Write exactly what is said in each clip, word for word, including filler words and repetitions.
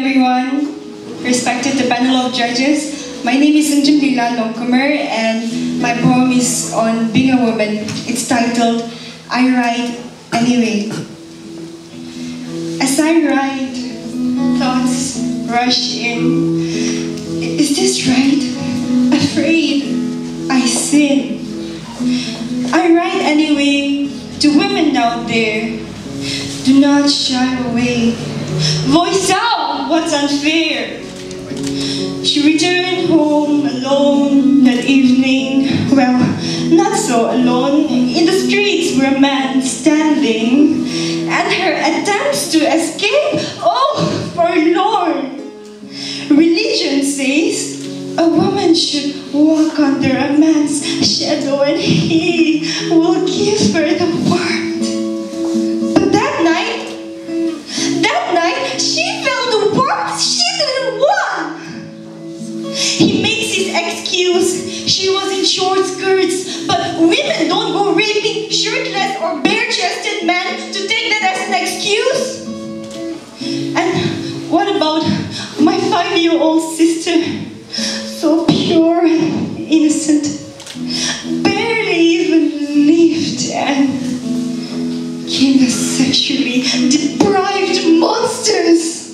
everyone, respected the panel of judges. My name is Sungjemlila Longkumer and my poem is on being a woman. It's titled, I Write Anyway. As I write, thoughts rush in. Is this right? Afraid I sin. I write anyway to women out there. Do not shy away. Voice out what's unfair. She returned home alone that evening. Well, not so alone. In the streets were men standing, and her attempts to escape, oh, forlorn. Religion says a woman should walk under a man's shadow and he will give her the word. But that night, that night, she felt the word she didn't want. He makes his excuse. She was in short skirts, but women don't go raping shirtless or bare-chested men to take that as an excuse. And what about my five-year-old sister? So pure and innocent, barely even lived and became the sexually deprived monsters.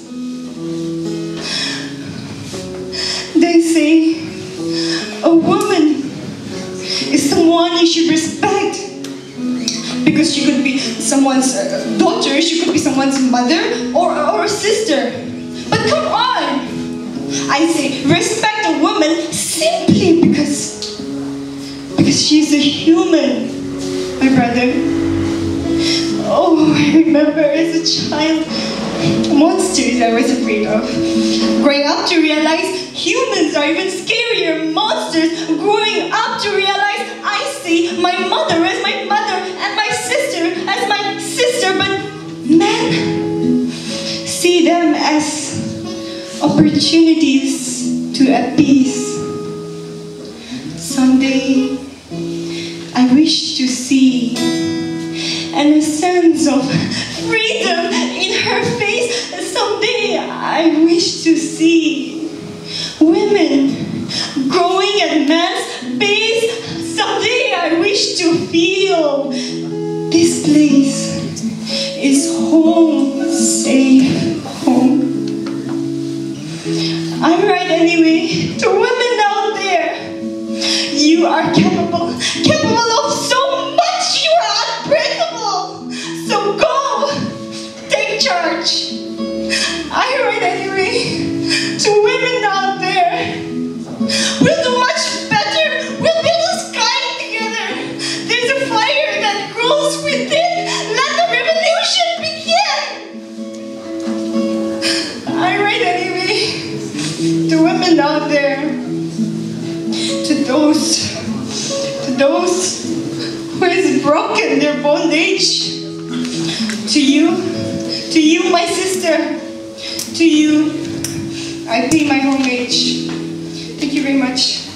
They say a woman is someone you should respect because she could be someone's daughter, she could be someone's mother or, or a sister. But come on! I say respect a woman simply because because she's a human, my brother. Oh, I remember as a child, monsters I was afraid of. Growing up to realize humans are even scarier monsters. Growing up to realize I see my mother as my mother and my sister as my sister, but men see them as opportunities to appease. Someday, I wish to see, and a sense of freedom in her face. Someday, I wish to see women growing at man's base. Someday, I wish to feel this place is home, safe home. I write anyway to women out there. You are capable, capable of so much. You are unbreakable. So go, take charge. I write anyway to women out there. We'll do much better. We'll build a sky together. There's a fire that grows within. Let the revolution begin. I write anyway to women out there, to those, to those who has broken their bondage, to you, to you, my sister, to you, I pay my homage. Thank you very much.